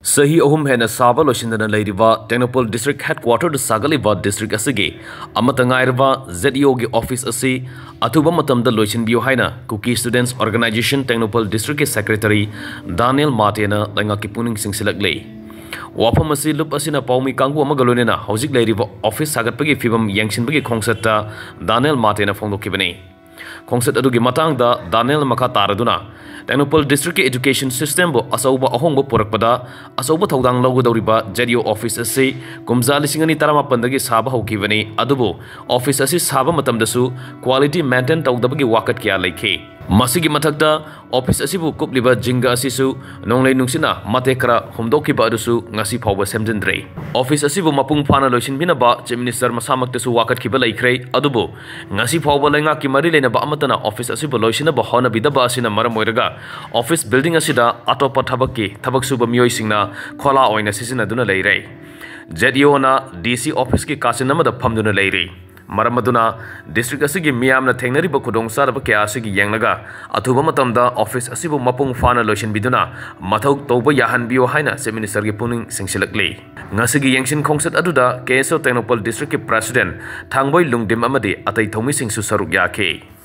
Sahi ahum hena saba loishindana leiriba Technopol District Headquarter da sagaliba district asige amata ngairba ZEO gi office asi atuba matamda loishinbiyo haina Cookie Students Organization Technopol District ke Secretary Daniel Martena langa ki puning singsilak lei wafam asi lup asina paumi kangbu amagalonena hojik leiriba office sagatpagi fibam yangshinbagi khongsatta Daniel Martena phongdokibani khongset adugi matangda Daniel makha taraduna Technopol District Education System bo asauba ahongba purakpada asauba thaudang lawgadawriba ZEO office asi kumza lisingani tarama pandagi saba hokibani adubo office asi saba matamdasu quality maintain tawdabagi wakat kya leikhe masigi mathakta office asibu kupliba jinga asisu nonglei nungsina matekra humdokiba adusu ngasi phawba semjindre office asibu mapung phana loisinbina ba chief minister masamaktasu wakat kiba leikhre adubo ngasi phawba lenga ki mari lena ba amatana office asibu loisina ba hona bidaba asina maram oiraga office building asida atopa thabakki thabak suba miyoi singna khola oina sisina duna leire ZEO na DC office ki kasinama da phamduna leire Maramaduna district asigi miyamna thengnari ba khudong saraba kya asigi yangnaga athuba matamda office asibu mapung fana lotion biduna mathau toba yahan biyo haina chief minister gi puning singsilakli ngasigi yangshin khongsat aduda KSO Technopol district ki president thangboi lungdim amadi atai thomi singsu saruk yakhe